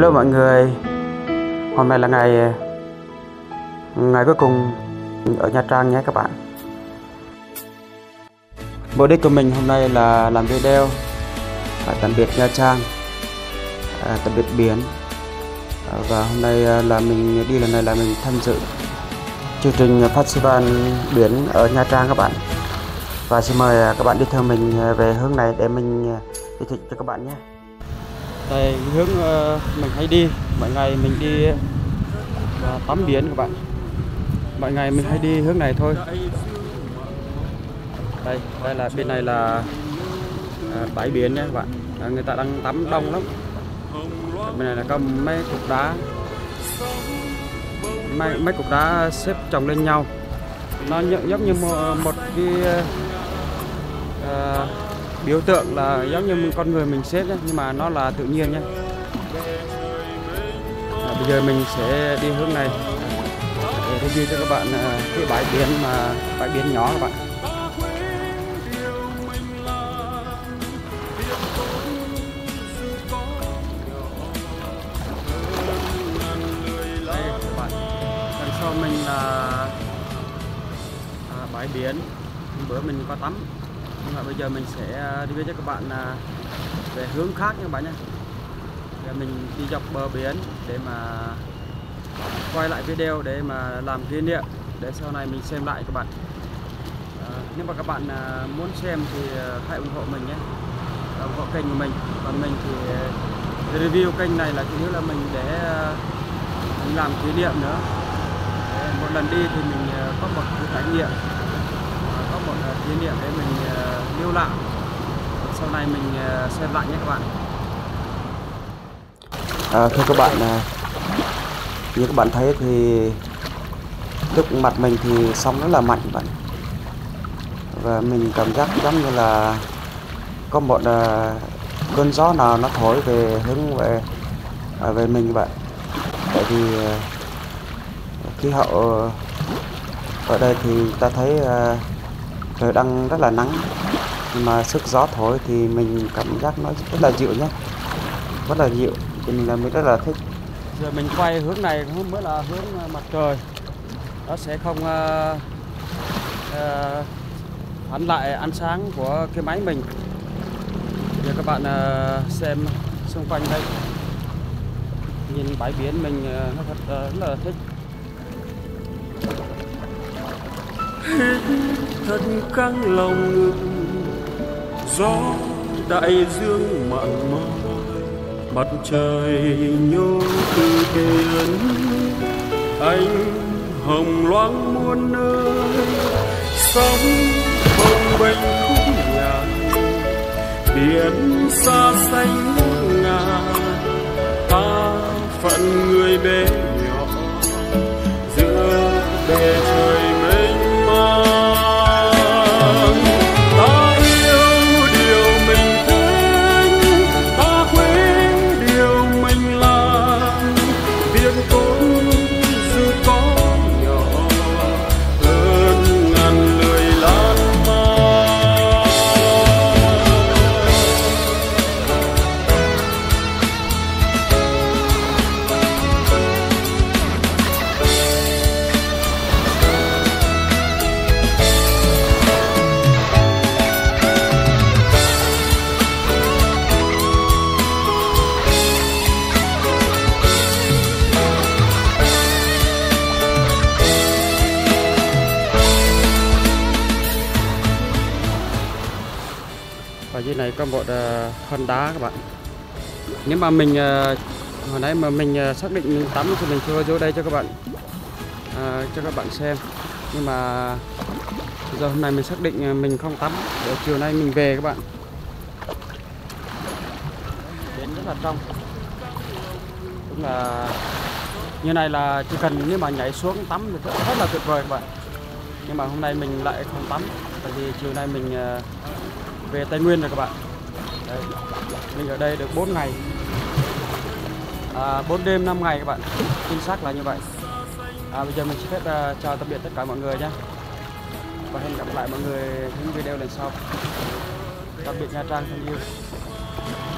Hello mọi người, hôm nay là ngày cuối cùng ở Nha Trang nhé các bạn. Mục đích của mình hôm nay là làm video tạm biệt Nha Trang, tạm biệt biển. Và hôm nay là mình đi lần này là mình tham dự chương trình festival biển ở Nha Trang các bạn. Và xin mời các bạn đi theo mình về hướng này để mình giới thiệu cho các bạn nhé. Đây hướng mình hay đi, mọi ngày mình đi tắm biển các bạn. Mọi ngày mình hay đi hướng này thôi. Đây là bên này là bãi biển nhé các bạn. Người ta đang tắm đông lắm. Bên này là có mấy cục đá, mấy cục đá xếp chồng lên nhau. Nó giống như một cái biểu tượng là giống như con người mình xếp nhé, nhưng mà nó là tự nhiên nhé. Bây giờ mình sẽ đi hướng này để review cho các bạn cái bãi biển bãi biển nhỏ các bạn. Đây các bạn, đằng sau mình là bãi biển. Bữa mình có tắm, nhưng mà bây giờ mình sẽ review cho các bạn về hướng khác nha các bạn nhé. Giờ mình đi dọc bờ biển để mà quay lại video để mà làm kỷ niệm, để sau này mình xem lại các bạn. Nếu mà các bạn muốn xem thì hãy ủng hộ mình nhé, ủng hộ kênh của mình. Còn mình thì review kênh này là chủ yếu là mình để mình làm kỷ niệm nữa. Để một lần đi thì mình có một cái trải nghiệm, có một kỷ niệm để mình lưu lại, sau này mình xem lại nhé các bạn. Thưa các bạn, như các bạn thấy thì trước mặt mình thì sóng rất là mạnh các bạn, và mình cảm giác giống như là có một cơn gió nào nó thổi về hướng về mình các bạn. Tại vì khí hậu ở đây thì ta thấy trời đang rất là nắng, nhưng mà sức gió thổi thì mình cảm giác nó rất là dịu nhé, rất là dịu, cho nên là mình rất là thích. Giờ mình quay hướng này không mới là hướng mặt trời, nó sẽ không phản lại ánh sáng của cái máy mình. Giờ các bạn xem xung quanh đây, nhìn bãi biển mình nó thật rất là thích. Thật căng lòng ngực, gió đại dương mặn mòi, mặt trời nhô từ biển, anh hồng loáng muôn nơi, sóng bồng bềnh khúc nhạc, biển xa xanh ngàn, ta phận người bé nhỏ giữa bề trời mênh mang. Ta yêu điều mình thích, ta quý điều mình làm, việc tốt dù có nhỏ hơn ngàn lời lan man. Và dưới này có một hòn đá các bạn. Nếu mà mình hồi nãy mà mình xác định mình tắm thì mình chưa vô đây cho các bạn xem. Nhưng mà giờ hôm nay mình xác định mình không tắm, để chiều nay mình về các bạn. Biển rất là trong, cũng là như này là chỉ cần nếu mà nhảy xuống tắm thì rất là tuyệt vời các bạn. Nhưng mà hôm nay mình lại không tắm, tại vì chiều nay mình về Tây Nguyên rồi các bạn. Đấy, mình ở đây được 4 ngày, 4 đêm 5 ngày các bạn, chính xác là như vậy. Bây giờ mình xin phép chào tạm biệt tất cả mọi người nhé, và hẹn gặp lại mọi người những video lần sau. Tạm biệt Nha Trang thân yêu.